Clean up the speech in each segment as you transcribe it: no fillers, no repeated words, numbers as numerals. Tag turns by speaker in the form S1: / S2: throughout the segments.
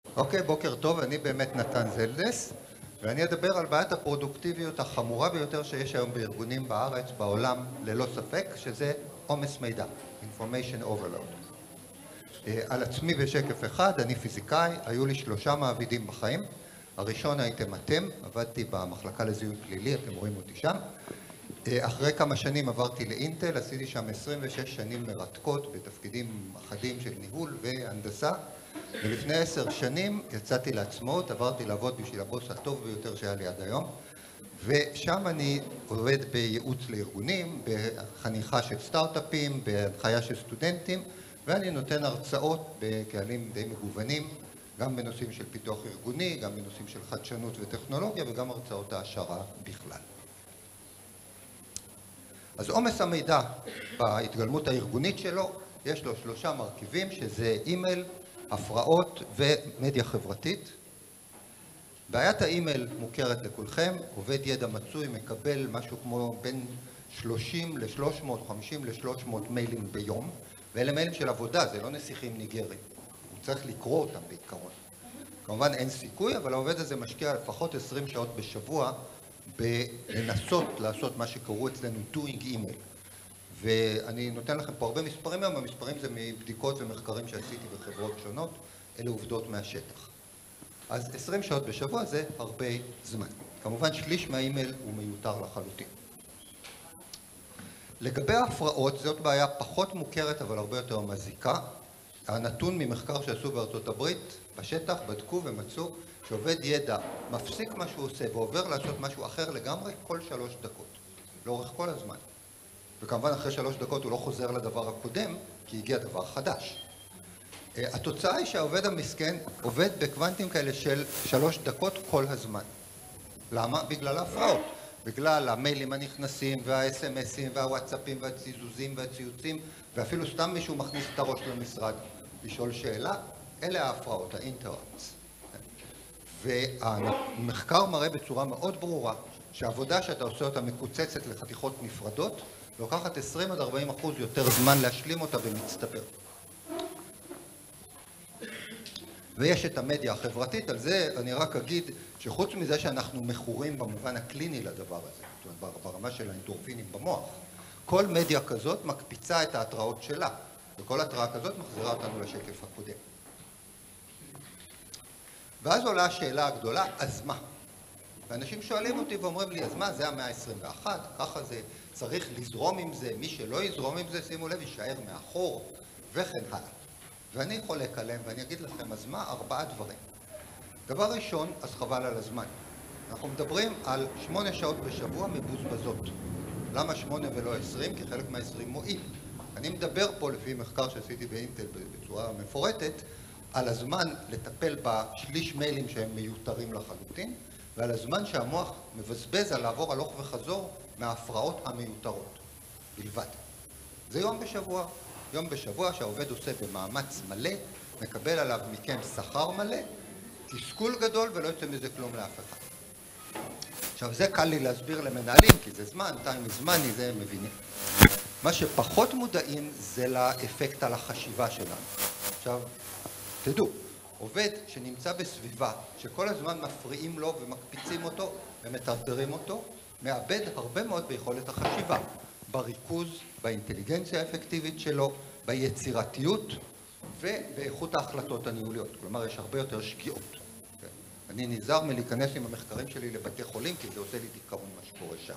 S1: אוקיי, בוקר טוב, אני באמת נתן זלדס, ואני אדבר על בעיית הפרודוקטיביות החמורה ביותר שיש היום בארגונים בארץ, בעולם, ללא ספק, שזה עומס מידע, Information Overload. על עצמי בשקף אחד, אני פיזיקאי, היו לי 3 מעבידים בחיים. הראשון הייתם אתם, עבדתי במחלקה לזיהוי פלילי, אתם רואים אותי שם. אחרי כמה שנים עברתי לאינטל, עשיתי שם 26 שנים מרתקות בתפקידים אחדים של ניהול והנדסה, ולפני 10 שנים יצאתי לעצמאות, עברתי לעבוד בשביל הבוס הטוב ביותר שהיה לי עד היום, ושם אני עובד בייעוץ לארגונים, בחניכה של סטארט-אפים, בהנחיה של סטודנטים, ואני נותן הרצאות בקהלים די מגוונים, גם בנושאים של פיתוח ארגוני, גם בנושאים של חדשנות וטכנולוגיה, וגם הרצאות העשרה בכלל. אז עומס המידע בהתגלמות הארגונית שלו, יש לו 3 מרכיבים, שזה אימייל, הפרעות ומדיה חברתית. בעיית האימייל מוכרת לכולכם, עובד ידע מצוי מקבל משהו כמו בין 30 ל-300, 50 ל-300 מיילים ביום, ואלה מיילים של עבודה, זה לא נסיכים ניגרים, הוא צריך לקרוא אותם בעיקרון. כמובן אין סיכוי, אבל העובד הזה משקיע לפחות 20 שעות בשבוע בלנסות לעשות מה שקראו אצלנו doing email. ואני נותן לכם פה הרבה מספרים היום, המספרים זה מבדיקות ומחקרים שעשיתי בחברות שונות, אלה עובדות מהשטח. אז 20 שעות בשבוע זה הרבה זמן. כמובן שליש מהאימייל הוא מיותר לחלוטין. לגבי ההפרעות, זאת בעיה פחות מוכרת אבל הרבה יותר מזיקה. הנתון ממחקר שעשו בארצות הברית, בשטח בדקו ומצאו שעובד ידע מפסיק מה שהוא עושה ועובר לעשות משהו אחר לגמרי כל 3 דקות, לאורך כל הזמן. וכמובן אחרי 3 דקות הוא לא חוזר לדבר הקודם, כי הגיע דבר חדש. התוצאה היא שהעובד המסכן עובד בקוונטים כאלה של 3 דקות כל הזמן. למה? בגלל ההפרעות. בגלל המיילים הנכנסים וה-SMSים והוואטסאפים והציזוזים והציוצים, ואפילו סתם מישהו מכניס את הראש למשרד לשאול שאלה, אלה ההפרעות, האינטראפטס. והמחקר מראה בצורה מאוד ברורה שהעבודה שאתה עושה אותה מקוצצת לחתיכות נפרדות, לוקחת 20-40% יותר זמן להשלים אותה במצטבר. ויש את המדיה החברתית, על זה אני רק אגיד שחוץ מזה שאנחנו מכורים במובן הקליני לדבר הזה, זאת אומרת ברמה של האנדורפינים במוח, כל מדיה כזאת מקפיצה את ההתראות שלה, וכל התראה כזאת מחזירה אותנו לשקף הקודם. ואז עולה השאלה הגדולה, אז מה? ואנשים שואלים אותי ואומרים לי, אז מה, זה המאה ה-21, ככה זה, צריך לזרום עם זה, מי שלא יזרום עם זה, שימו לב, יישאר מאחור, וכן הלאה. ואני חולק עליהם, ואני אגיד לכם, אז מה? 4 דברים. דבר ראשון, אז חבל על הזמן. אנחנו מדברים על 8 שעות בשבוע מבוזבזות. למה 8 ולא 20? כי חלק מה-20 מועיל. אני מדבר פה, לפי מחקר שעשיתי באינטל בצורה מפורטת, על הזמן לטפל בשליש מיילים שהם מיותרים לחלוטין, ועל הזמן שהמוח מבזבז על לעבור הלוך וחזור מההפרעות המיותרות בלבד. זה יום בשבוע שהעובד עושה במאמץ מלא, מקבל עליו מכם שכר מלא, תסכול גדול ולא יוצא מזה כלום לאף אחד. עכשיו זה קל לי להסביר למנהלים, כי זה זמן, time is money, זה מבינים. מה שפחות מודעים זה לאפקט על החשיבה שלנו. עכשיו, תדעו, עובד שנמצא בסביבה שכל הזמן מפריעים לו ומקפיצים אותו ומטרטרים אותו, מאבד הרבה מאוד ביכולת החשיבה, בריכוז, באינטליגנציה האפקטיבית שלו, ביצירתיות ובאיכות ההחלטות הניהוליות. כלומר, יש הרבה יותר שגיאות. אני נזהר מלהיכנס עם המחקרים שלי לבתי חולים, כי זה עושה לי דיכאון מה שקורה שם.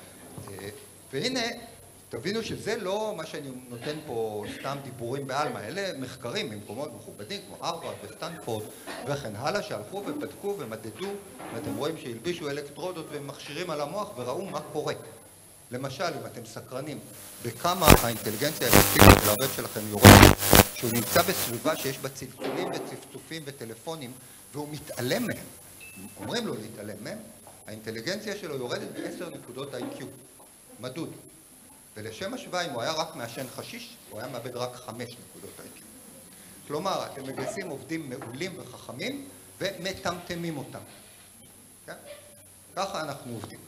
S1: והנה, תבינו שזה לא מה שאני נותן פה סתם דיבורים בעלמא, אלה מחקרים ממקומות מכובדים כמו הרווארד וסטנפורד וכן הלאה, שהלכו ובדקו ומדדו, ואתם רואים שהלבישו אלקטרודות ומכשירים על המוח וראו מה קורה. למשל, אם אתם סקרנים, בכמה האינטליגנציה האפקטיבית של העובד שלכם יורדת, שהוא נמצא בסביבה שיש בה צלצולים וצפצופים וטלפונים, והוא מתעלם מהם, אומרים לו להתעלם מהם, האינטליגנציה שלו יורדת ב10 נקודות IQ, מדוד. ולשם השוואה, אם הוא היה רק מעשן חשיש, הוא היה מאבד רק 5 נקודות IQ. כלומר, אתם מגייסים עובדים מעולים וחכמים, ומטמטמים אותם. כן? ככה אנחנו עובדים.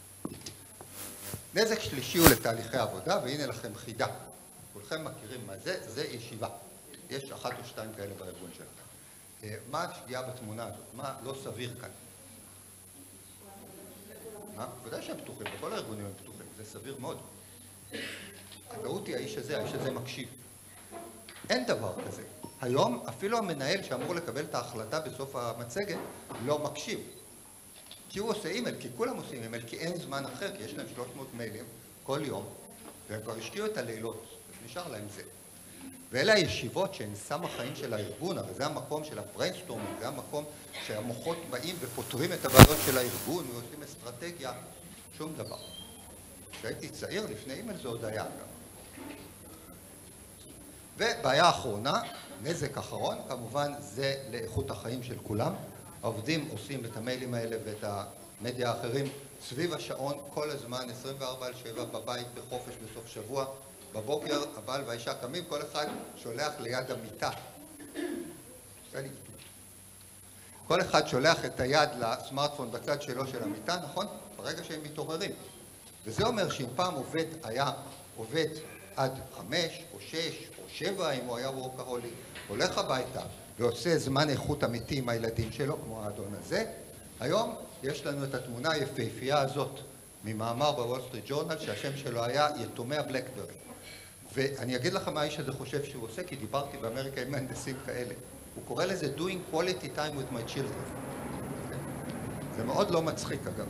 S1: נזק שלישי הוא לתהליכי עבודה, והנה לכם חידה. כולכם מכירים מה זה? זה ישיבה. יש 1 או 2 כאלה בארגון שלכם. מה השגיאה בתמונה הזאת? מה לא סביר כאן? בוודאי שהם פתוחים, בכל הארגונים הם פתוחים, זה סביר מאוד. הטעות היא האיש הזה מקשיב. אין דבר כזה. היום אפילו המנהל שאמור לקבל את ההחלטה בסוף המצגת לא מקשיב. כי הוא עושה אימייל, כי כולם עושים אימייל, כי אין זמן אחר, כי יש להם 300 מיילים כל יום, והם כבר השקיעו את הלילות, אז נשאר להם זה. ואלה הישיבות שהן סם החיים של הארגון, הרי זה המקום של הבריינסטורמינג, זה המקום שהמוחות באים ופותרים את הבעיות של הארגון ועושים אסטרטגיה, שום דבר. כשהייתי צעיר לפני אימייל זה עוד היה גם. ובעיה אחרונה, נזק אחרון, כמובן זה לאיכות החיים של כולם. העובדים עושים את המיילים האלה ואת המדיה האחרים סביב השעון כל הזמן, 24/7 בבית, בחופש, בסוף שבוע. בבוקר הבעל והאישה קמים, כל אחד שולח ליד המיטה. כל אחד שולח את היד לסמארטפון בצד שלו של המיטה, נכון? ברגע שהם מתעוררים. וזה אומר שאם פעם עובד היה עובד עד 5 או 6 או 7, אם הוא היה וורקהוליק, הולך הביתה ועושה זמן איכות אמיתי עם הילדים שלו, כמו האדון הזה, היום יש לנו את התמונה היפהפייה הזאת ממאמר בוול סטריט ג'ורנל שהשם שלו היה יתומי הבלקברי. ואני אגיד לך מה האיש הזה חושב שהוא עושה, כי דיברתי באמריקה עם מהנדסים כאלה. הוא קורא לזה doing quality time with my children. זה מאוד לא מצחיק אגב.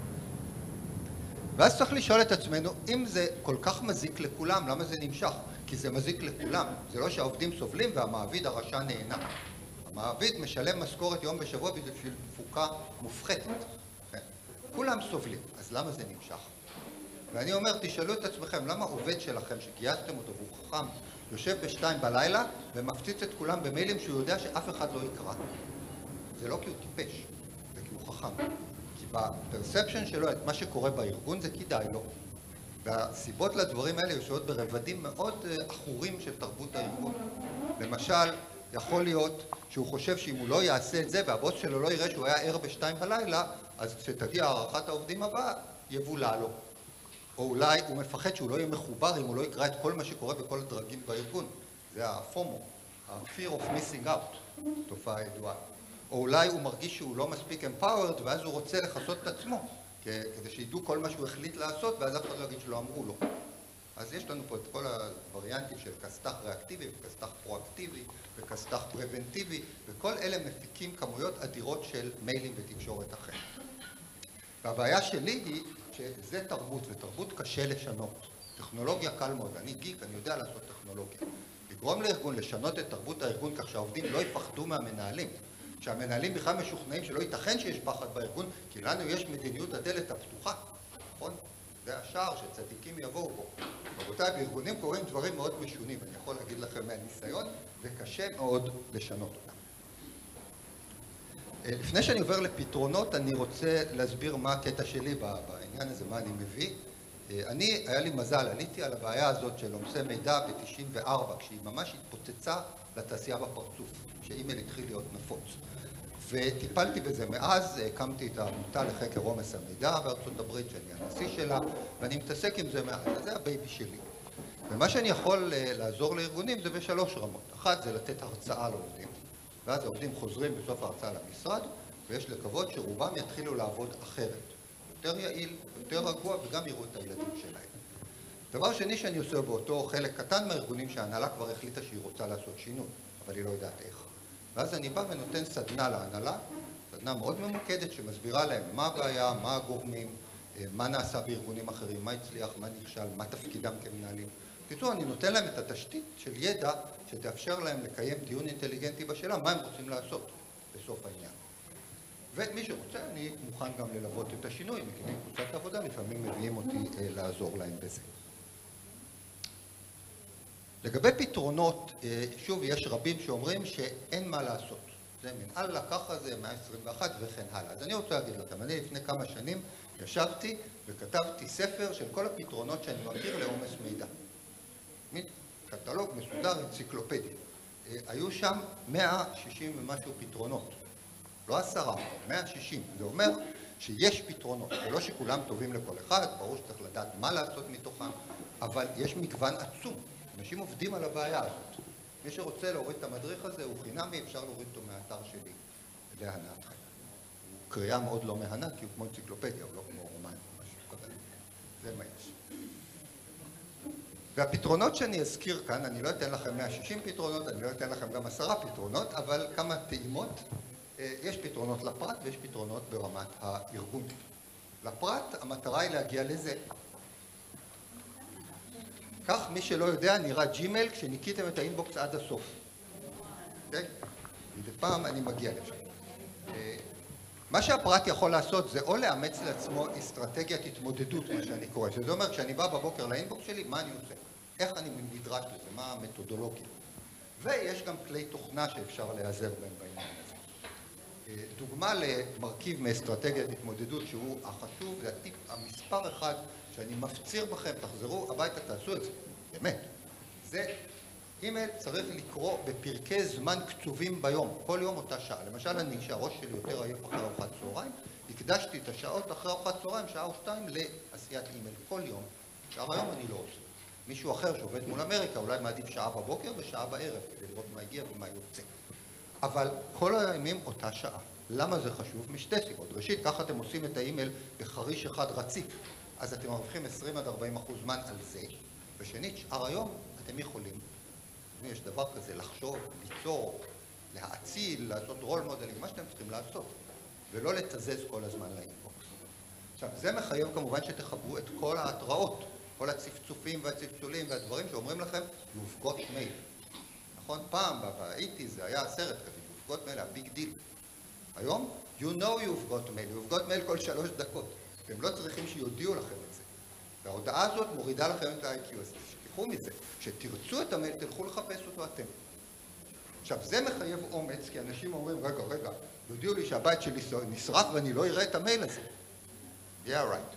S1: ואז צריך לשאול את עצמנו, אם זה כל כך מזיק לכולם, למה זה נמשך? כי זה מזיק לכולם. זה לא שהעובדים סובלים והמעביד הרשע נהנה. המעביד משלם משכורת יום בשבוע בשביל תפוקה מופחתת. כולם סובלים, אז למה זה נמשך? ואני אומר, תשאלו את עצמכם, למה עובד שלכם שגייסתם אותו והוא חכם, יושב ב2 בלילה ומפציץ את כולם במיילים שהוא יודע שאף אחד לא יקרא? זה לא כי הוא טיפש, זה כי הוא חכם. כי בפרספשן שלו את מה שקורה בארגון זה כדאי לו. והסיבות לדברים האלה יושבות ברבדים מאוד אחורים של תרבות הארגון. למשל, יכול להיות שהוא חושב שאם הוא לא יעשה את זה והבוס שלו לא יראה שהוא היה ער ב2 בלילה, אז כשתגיע הערכת העובדים הבאה, יבולע לו. או אולי הוא מפחד שהוא לא יהיה מחובר אם הוא לא יקרא את כל מה שקורה בכל הדרגים בארגון. זה הפומו, ה-fear of missing out, תופעה ידועה. או אולי הוא מרגיש שהוא לא מספיק empowered ואז הוא רוצה לחסות את עצמו, כדי שידעו כל מה שהוא החליט לעשות ואז אף אחד לא יגיד שלא אמרו לו. אז יש לנו פה את כל הווריאנטים של כסת"ח ריאקטיבי וכסת"ח פרואקטיבי וכסת"ח פרבנטיבי, וכל אלה מפיקים כמויות אדירות של מיילים ותקשורת אחרת. והבעיה שלי היא שזה תרבות, ותרבות קשה לשנות. טכנולוגיה קל מאוד, אני גיק, אני יודע לעשות טכנולוגיה. לגרום לארגון לשנות את תרבות הארגון כך שהעובדים לא יפחדו מהמנהלים. שהמנהלים בכלל משוכנעים שלא ייתכן שיש פחד בארגון, כי לנו יש מדיניות הדלת הפתוחה, נכון? זה השער שצדיקים יבואו בו. רבותיי, בארגונים קוראים דברים מאוד משונים, אני יכול להגיד לכם מהניסיון, וקשה מאוד לשנות אותם. לפני שאני עובר לפתרונות, אני רוצה להסביר מה הקטע שלי בעניין הזה, מה אני מביא. היה לי מזל, עליתי על הבעיה הזאת של עומסי מידע ב-94, כשהיא ממש התפוצצה לתעשייה בפרצוף, שאימייל התחיל להיות נפוץ. וטיפלתי בזה מאז, הקמתי את העמותה לחקר עומס המידע בארצות הברית, שאני הנשיא שלה, ואני מתעסק עם זה מאז, זה הבייבי שלי. ומה שאני יכול לעזור לארגונים זה בשלוש רמות. אחת זה לתת הרצאה לעובדים. ואז העובדים חוזרים בסוף ההרצאה למשרד, ויש לקוות שרובם יתחילו לעבוד אחרת. יותר יעיל, יותר רגוע, וגם יראו את הילדים שלהם. דבר שני שאני עושה באותו חלק קטן מהארגונים שההנהלה כבר החליטה שהיא רוצה לעשות שינוי, אבל היא לא יודעת איך. ואז אני בא ונותן סדנה להנהלה, סדנה מאוד ממוקדת שמסבירה להם מה הבעיה, מה הגורמים, מה נעשה בארגונים אחרים, מה הצליח, מה נכשל, מה תפקידם כמנהלים. בקיצור, אני נותן להם את התשתית של ידע שתאפשר להם לקיים דיון אינטליגנטי בשאלה מה הם רוצים לעשות בסוף העניין. ומי שרוצה, אני מוכן גם ללוות את השינוי, מקימים קבוצת עבודה, לפעמים מביאים אותי לעזור להם בזה. לגבי פתרונות, שוב, יש רבים שאומרים שאין מה לעשות. זה מן אללה, ככה זה, 121 וכן הלאה. אז אני רוצה להגיד לכם, אני לפני כמה שנים ישבתי וכתבתי ספר של כל הפתרונות שאני מכיר לעומס מידע. קטלוג מסודר, אנציקלופדי. היו שם 160 ומשהו פתרונות. לא 10, 160. זה אומר שיש פתרונות. זה לא שכולם טובים לכל אחד, ברור שצריך לדעת מה לעשות מתוכם, אבל יש מגוון עצום. אנשים עובדים על הבעיה הזאת. מי שרוצה להוריד את המדריך הזה הוא חינמי, אפשר להוריד אותו מהאתר האתר שלי להנאתכם. הוא קריאה מאוד לא מהנה, כי הוא כמו אנציקלופדיה, הוא לא כמו רומן או משהו כזה. זה מה יש. והפתרונות שאני אזכיר כאן, אני לא אתן לכם 160 פתרונות, אני לא אתן לכם גם 10 פתרונות, אבל כמה טעימות. יש פתרונות לפרט ויש פתרונות ברמת הארגון. לפרט, המטרה היא להגיע לזה. כך, מי שלא יודע, נראה ג'ימייל כשניקיתם את האינבוקס עד הסוף. אוקיי? מדי פעם אני מגיע לשם. מה שהפרט יכול לעשות זה או לאמץ לעצמו אסטרטגיית התמודדות, מה שאני קורא. שזה אומר, כשאני בא בבוקר לאינבוקס שלי, מה אני עושה? איך אני נדרש לזה? מה המתודולוגיה? ויש גם כלי תוכנה שאפשר להיעזר בהם בעניין הזה. דוגמה למרכיב מאסטרטגיית התמודדות שהוא החשוב, זה הטיפ המספר אחד שאני מפציר בכם, תחזרו הביתה, תעשו את זה, באמת. זה אימייל צריך לקרוא בפרקי זמן קצובים ביום, כל יום אותה שעה. למשל, אני, שהראש שלי יותר עייף אחרי ארוחת צהריים, הקדשתי את השעות אחרי ארוחת צהריים, שעה או שתיים, לעשיית אימייל כל יום. שאר היום אני לא עושה. מישהו אחר שעובד מול אמריקה, אולי מעדיף שעה בבוקר ושעה בערב, כדי לראות מה הגיע ומה יוצא. אבל כל הימים אותה שעה. למה זה חשוב? משתי סיבות. ראשית, ככה אתם עושים את האימייל בחריש אחד רציף, אז אתם מרוויחים 20-40% זמן על זה. ושנית, שאר היום אתם יכולים, יש דבר כזה, לחשוב, ליצור, להאציל, לעשות רול מודלים, מה שאתם צריכים לעשות, ולא לתזז כל הזמן לאינבוקס. עכשיו, זה מחייב כמובן שתחברו את כל ההתראות, כל הצפצופים והצפצולים והדברים שאומרים לכם, you've got mail. נכון? פעם, ב-80s זה היה סרט כזה, you've got mail, הביג דיל. היום, you know you've got mail, you've got mail כל 3 דקות. אתם לא צריכים שיודיעו לכם את זה. וההודעה הזאת מורידה לכם את ה-IQ, אז תשכחו מזה. כשתרצו את המייל, תלכו לחפש אותו אתם. עכשיו, זה מחייב אומץ, כי אנשים אומרים, רגע, יודיעו לי שהבית שלי נשרף ואני לא אראה את המייל הזה. Yeah, right.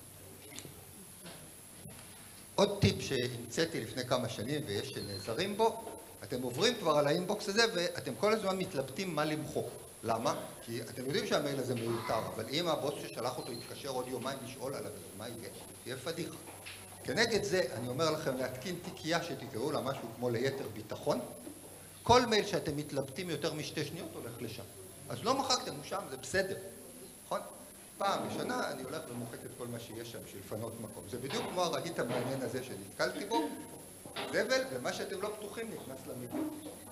S1: עוד טיפ שהמצאתי לפני כמה שנים ויש שנעזרים בו, אתם עוברים כבר על האינבוקס הזה ואתם כל הזמן מתלבטים מה למחוק. למה? כי אתם יודעים שהמייל הזה מיותר, אבל אם הבוס ששלח אותו יתקשר עוד יומיים לשאול עליו, מה יהיה? תהיה פדיחה. כנגד זה, אני אומר לכם להתקין תיקייה שתקראו לה משהו כמו ליתר ביטחון. כל מייל שאתם מתלבטים יותר משתי שניות הולך לשם. אז לא מחקתם, הוא שם, זה בסדר. נכון? פעם בשנה אני הולך ומוחק את כל מה שיש שם בשביל לפנות מקום. זה בדיוק כמו הרהיט המעניין הזה שנתקלתי בו, זבל, ומה שאתם לא פתוחים נכנס למידע.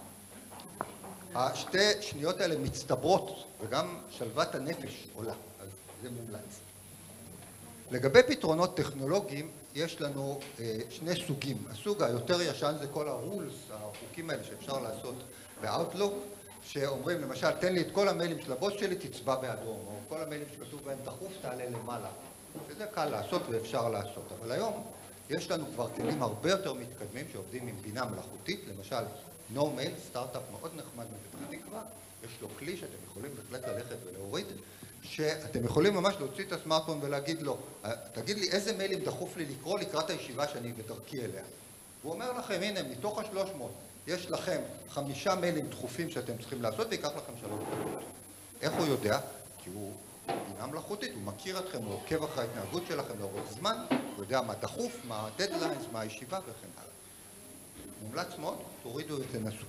S1: השתי שניות האלה מצטברות, וגם שלוות הנפש עולה, אז זה מומלץ. לגבי פתרונות טכנולוגיים, יש לנו שני סוגים. הסוג היותר ישן זה כל הרולס, החוקים האלה שאפשר לעשות באוטלוק, שאומרים למשל, תן לי את כל המיילים של הבוס שלי, תצבע באדום, או כל המיילים שכתוב בהם דחוף, תעלה למעלה. וזה קל לעשות ואפשר לעשות. אבל היום יש לנו כבר כלים הרבה יותר מתקדמים שעובדים עם בינה מלאכותית, למשל, NoMail, סטארט-אפ מאוד נחמד בפתח תקווה, יש לו כלי שאתם יכולים בהחלט ללכת ולהוריד, שאתם יכולים ממש להוציא את הסמארטפון ולהגיד לו, תגיד לי איזה מיילים דחוף לי לקרוא לקראת הישיבה שאני בדרכי אליה. הוא אומר לכם, הנה, מתוך ה-300, יש לכם 5 מיילים דחופים שאתם צריכים לעשות ויקח לכם 3 דקות. איך הוא יודע? כי הוא בינה מלאכותית, הוא מכיר אתכם, הוא עוקב אחרי ההתנהגות שלכם לאורך זמן, הוא יודע מה דחוף, מה הדדליינס, מה הישיבה וכן הלאה. מומלץ מאוד, תורידו ותנסו.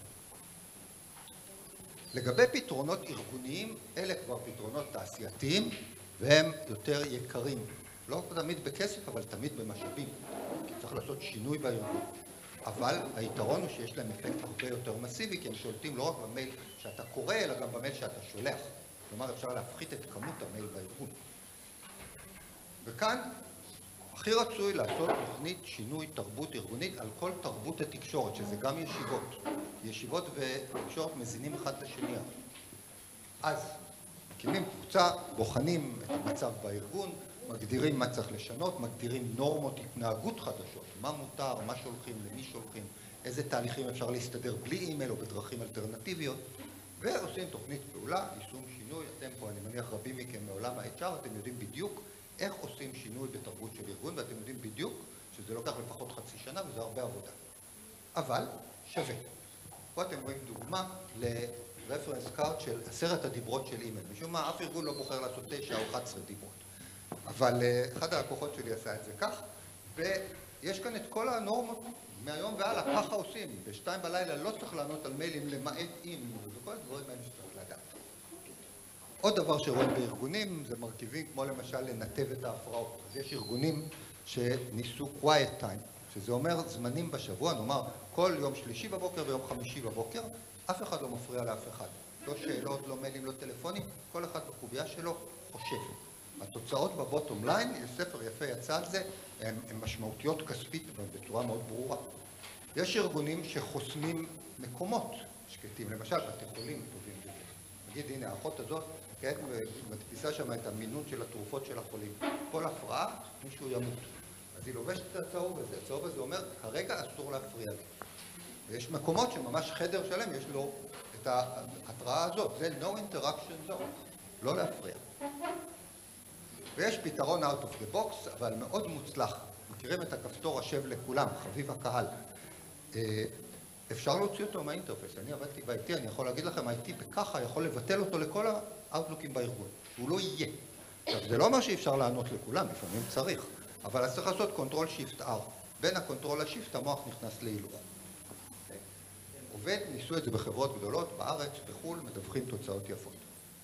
S1: לגבי פתרונות ארגוניים, אלה כבר פתרונות תעשייתיים, והם יותר יקרים. לא תמיד בכסף, אבל תמיד במשאבים. כי צריך לעשות שינוי בארגון. אבל היתרון הוא שיש להם אפקט הרבה יותר מסיבי, כי הם שולטים לא רק במייל שאתה קורא, אלא גם במייל שאתה שולח. כלומר, אפשר להפחית את כמות המייל בארגון. וכאן, הכי רצוי לעשות תוכנית שינוי תרבות ארגונית על כל תרבות התקשורת, שזה גם ישיבות. ישיבות ותקשורת מזינים אחד לשני. אז מקימים קבוצה, בוחנים את המצב בארגון, מגדירים מה צריך לשנות, מגדירים נורמות התנהגות חדשות, מה מותר, מה שולחים, למי שולחים, איזה תהליכים אפשר להסתדר בלי אימייל או בדרכים אלטרנטיביות, ועושים תוכנית פעולה, יישום שינוי. אתם פה, אני מניח רבים מכם מעולם ה-HR, אתם יודעים בדיוק איך עושים שינוי בתרבות של ארגון, ואתם יודעים בדיוק שזה לוקח לפחות חצי שנה וזה הרבה עבודה. אבל שווה. פה אתם רואים דוגמה לרפרנס קארד של 10 הדיברות של אימייל. משום מה, אף ארגון לא בוחר לעשות 9 או 11 דיברות. אבל אחד הלקוחות שלי עשה את זה כך, ויש כאן את כל הנורמות מהיום והלאה, ככה עושים. ב2 בלילה לא צריך לענות על מיילים למעט אם, וכל כל הדברים האלה שצריך לדעת. עוד דבר שרואים בארגונים זה מרכיבים כמו למשל לנתב את ההפרעות. אז יש ארגונים שניסו quiet time, שזה אומר זמנים בשבוע, נאמר כל יום שלישי בבוקר ויום חמישי בבוקר, אף אחד לא מפריע לאף אחד. לא שאלות, לא מיילים, לא טלפונים, כל אחד בקובייה שלו חושב. התוצאות בבוטום ליין, יש ספר יפה יצא על זה, הן משמעותיות כספית בצורה מאוד ברורה. יש ארגונים שחוסמים מקומות שקטים, למשל בתי חולים טובים יותר. נגיד, הנה, האחות הזאת, כן, מדפיסה שם את המינון של התרופות של החולים. כל הפרעה, מישהו ימות. אז היא לובשת את הצהוב הזה. הצהוב הזה אומר, כרגע אסור להפריע לי. ויש מקומות שממש חדר שלם, יש לו את ההתראה הזאת. זה no interaction zone, לא להפריע. ויש פתרון out of the box, אבל מאוד מוצלח. מכירים את הכפתור השב לכולם, חביב הקהל. אפשר להוציא אותו מהאינטרפס. אני עבדתי ב-IT, אני יכול להגיד לכם, ה-IT בככה יכול לבטל אותו לכל האוטלוקים בארגון. הוא לא יהיה. עכשיו, זה לא אומר שאי אפשר לענות לכולם, לפעמים צריך. אבל אז צריך לעשות קונטרול שיפט R. בין הקונטרול לשיפט המוח נכנס להילוך. עובד, ניסו את זה בחברות גדולות, בארץ, בחול, מדווחים תוצאות יפות.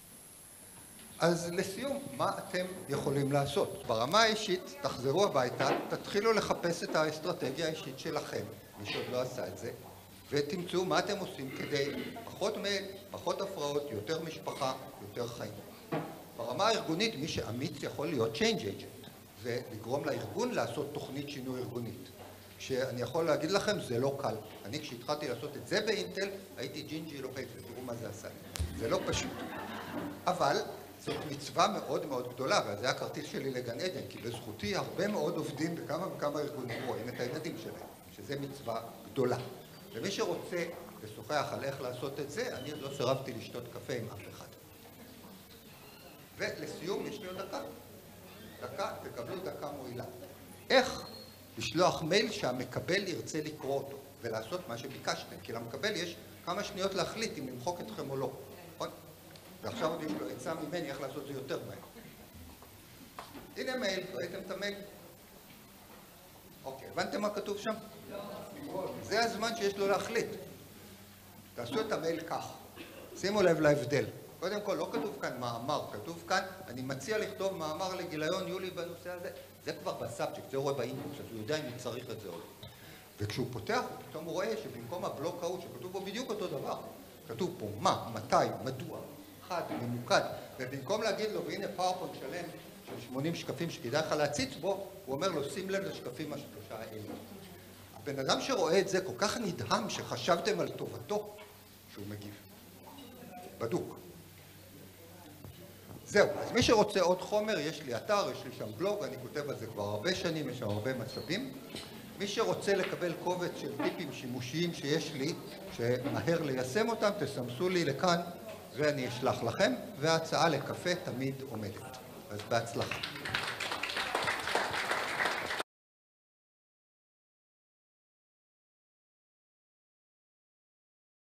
S1: אז לסיום, מה אתם יכולים לעשות? ברמה האישית, תחזרו הביתה, תתחילו לחפש את האסטרטגיה האישית שלכם, מי שעוד לא עשה את זה, ותמצאו מה אתם עושים כדי פחות מייל, פחות הפרעות, יותר משפחה, יותר חיים. ברמה הארגונית, מי שאמיץ יכול להיות change agent, זה לגרום לארגון לעשות תוכנית שינוי ארגונית. שאני יכול להגיד לכם, זה לא קל. אני כשהתחלתי לעשות את זה באינטל, הייתי ג'ינג'י לוחץ, ותראו מה זה עשה לי. זה לא פשוט. אבל זאת מצווה מאוד מאוד גדולה, וזה היה הכרטיס שלי לגן עדן, כי בזכותי הרבה מאוד עובדים בכמה וכמה ארגונים רואים את הילדים שלהם, שזה מצווה גדולה. ומי שרוצה לשוחח על איך לעשות את זה, אני עוד לא סירבתי לשתות קפה עם אף אחד. ולסיום, יש לי עוד דקה. דקה, תקבלו דקה מועילה. איך לשלוח מייל שהמקבל ירצה לקרוא אותו, ולעשות מה שביקשתם, כי למקבל יש כמה שניות להחליט אם למחוק אתכם או לא. נכון? ועכשיו עוד יש לו עצה ממני איך לעשות זה יותר מהר. הנה מייל, ראיתם את המייל? אוקיי, הבנתם מה כתוב שם? לא. זה הזמן שיש לו להחליט. תעשו את המייל כך. שימו לב להבדל. קודם כל, לא כתוב כאן מאמר, כתוב כאן, אני מציע לכתוב מאמר לגיליון יולי בנושא הזה. זה כבר בסאבג'קט, זה רואה באינבוקס, אז הוא יודע אם הוא צריך את זה או לא. וכשהוא פותח, פתאום הוא רואה שבמקום הבלוק ההוא שכתוב בו בדיוק אותו דבר, כתוב פה מה, מתי, מדוע, חד, ממוקד, ובמקום להגיד לו, והנה פאורפוינט שלם של 80 שקפים שכדאי לך להציץ בו, הוא אומר לו, שים לב לשקפים השלושה האלה. הבן אדם שרואה את זה כל כך נדהם שחשבתם על טובתו שהוא מגיב. בדוק. זהו, אז מי שרוצה עוד חומר, יש לי אתר, יש לי שם בלוג, אני כותב על זה כבר הרבה שנים, יש שם הרבה מצבים. מי שרוצה לקבל קובץ של טיפים שימושיים שיש לי, שמהר ליישם אותם, תסמסו לי לכאן ואני אשלח לכם, וההצעה לקפה תמיד עומדת. אז בהצלחה.